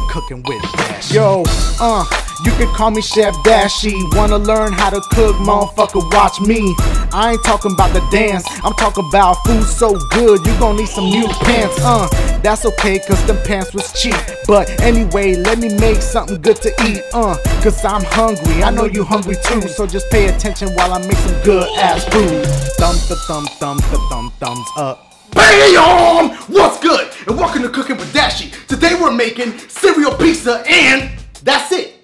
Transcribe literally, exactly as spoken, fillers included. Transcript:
Cooking with Dashie. Yo, uh, you can call me Chef Dashie. Wanna learn how to cook, motherfucker, watch me. I ain't talking about the dance, I'm talking about food so good, you gon' need some new pants. Uh, that's okay, cause them pants was cheap. But anyway, let me make something good to eat. Uh, cause I'm hungry, I know you hungry too. So just pay attention while I make some good ass food. Thumb the thumb thumb the thumb thumbs up. BAM! What's good? And welcome to Cooking with Dashie. Today we're making cereal pizza and that's it.